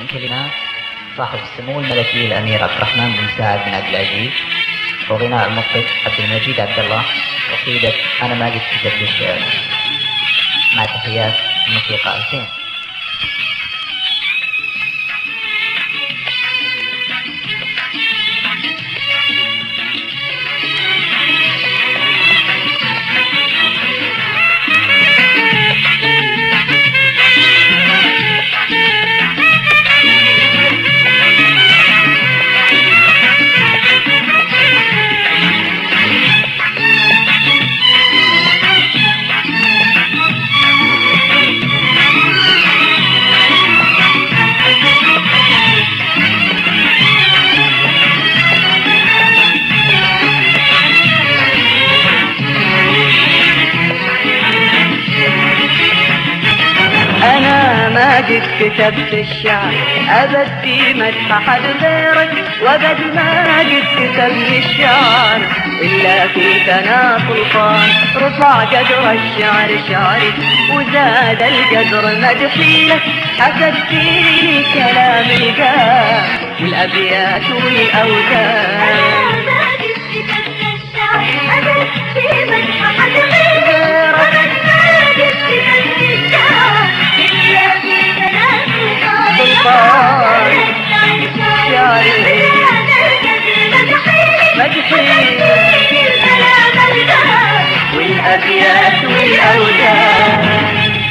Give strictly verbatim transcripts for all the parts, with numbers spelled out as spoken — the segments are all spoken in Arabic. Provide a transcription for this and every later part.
من كلمات صاحب السمو الملكي الأمير عبد الرحمن بن سعد بن عبد العزيز، وغناء المطرب عبد المجيد عبد الله، قصيدة أنا ما قد كتبت الشعر، مع تحيات الموسيقى ألفين. قد كتبت الشعر أبد في مدح حد غيرك، وقد ما قد كتبت الشعر إلا في ثنا سلطان. رفع قدر الشعر شعري وزاد القدر مدحي لك، حسد فيني كلام القاف والأبيات والأوزان. والأبيات والأوزان.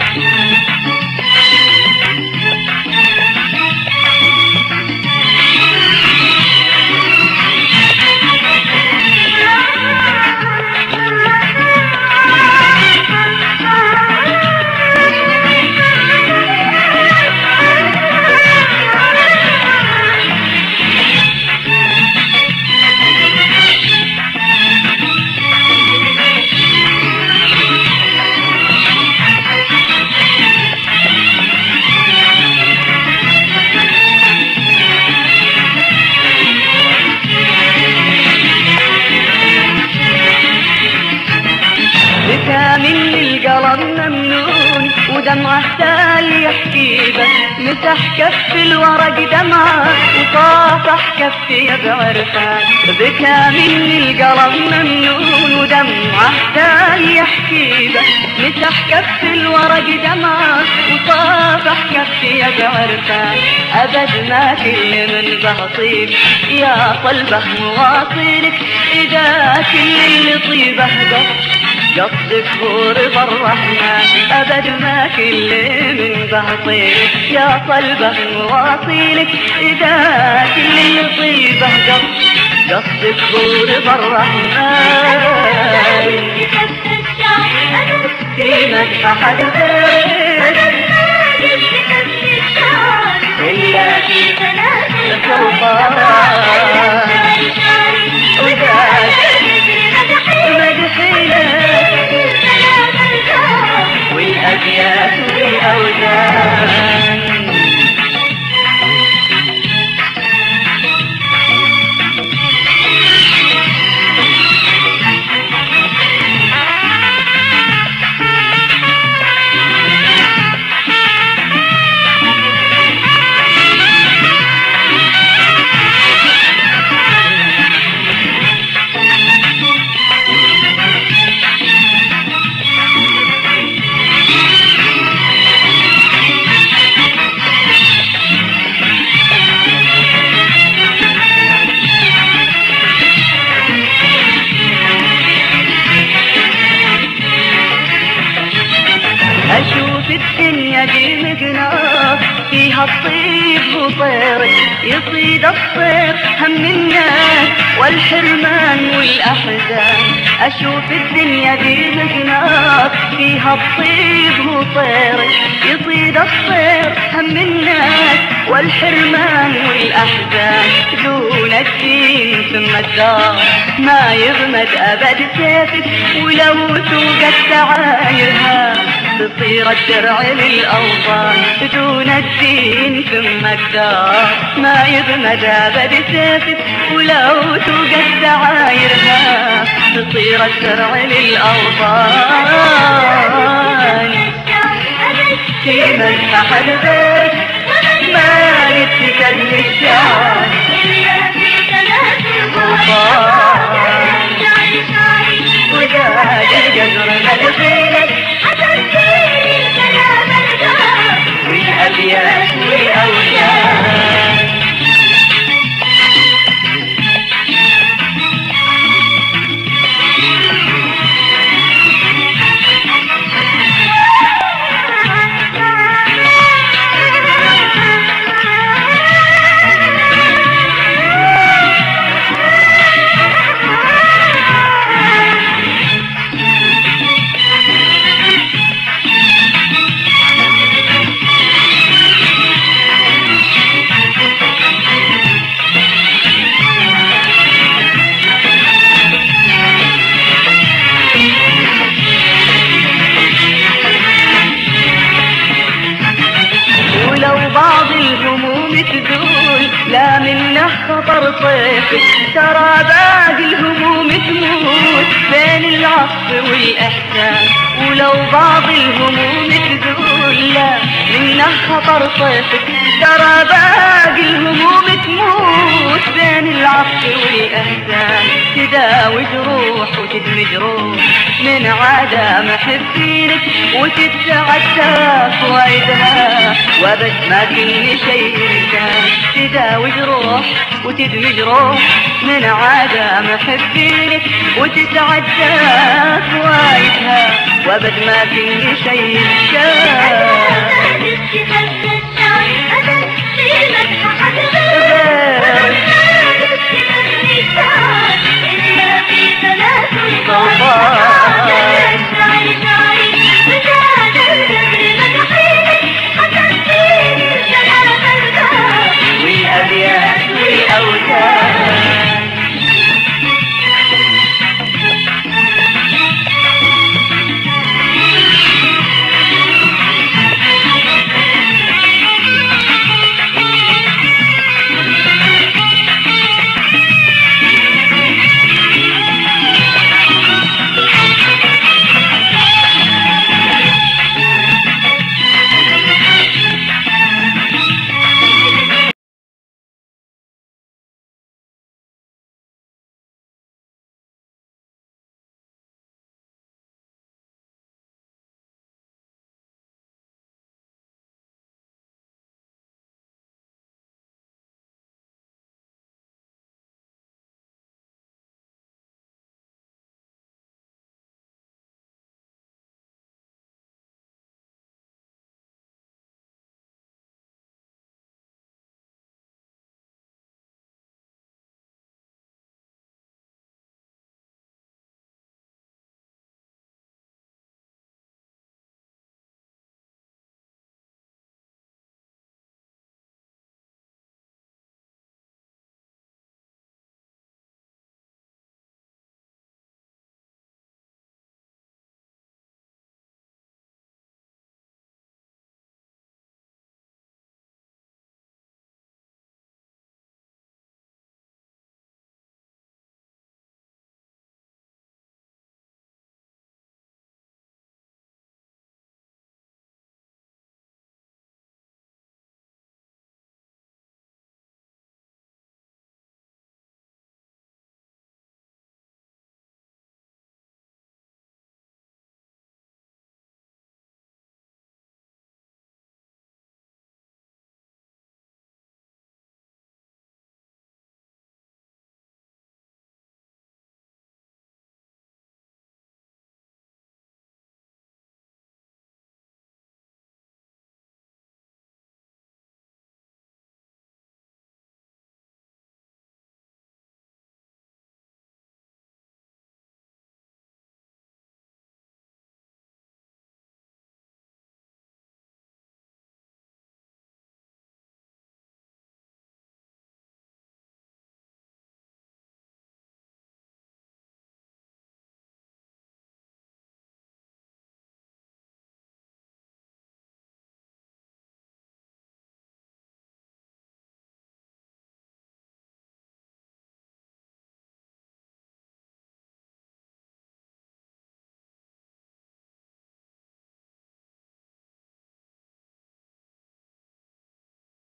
من القلم ممنون ودمعه تالي يحكي بك، مسح كف الورق دمعه وطافح كفي بعرفان. بكى من القلم ممنون ودمعه تالي يحكي بك، مسح كف الورق دمعه وطافح كفي بعرفان. أبد ما كل من بهطيب يا قلبه مواصلك، إذا كل اللي طيبه قصد قصدك هو رضا الرحمن. أبد ما كل من بهطيك يا قلبه مواصلك، إذا كل اللي طيبه قصد قصدك هو رضا الرحمن. في مدح أحد غيرك إلا في سلطان، والأبيات والأوزان. أشوف الدنيا دي مقناة فيها الطيب وطيرك، يصيد الطير هم الناس والحرمان والأحزان. أشوف الدنيا دي مقناة فيها الطيب وطيرك، يصيد الطير هم الناس والحرمان والأحزان. دون الدين ثم الدار ما يغمد أبد سيفك، ولو توقت تعايرها تصير الدرع للأوطان. دون الدين ثم الدار ما يغمد أبد سيفك، ولو توقت تعايرها تصير الدرع للأوطان. في مدح أحد غيرك ما خطر طيفك ترى باقي الهموم تموت بين العطف والإحسان، ولو بعض الهموم تزول لا منه خطر طيفك ترى باقي الهموم تموت بين العطف والإحسان. تداوي جروح وتدمي جروح من عدم محبينك وتتعدى فوائدها وابد ما كل شيء انسان. تداوي جروح وتدمي جروح من عدم محبينك وتتعدى فوائدها وابد ما كل شيء انسان. الله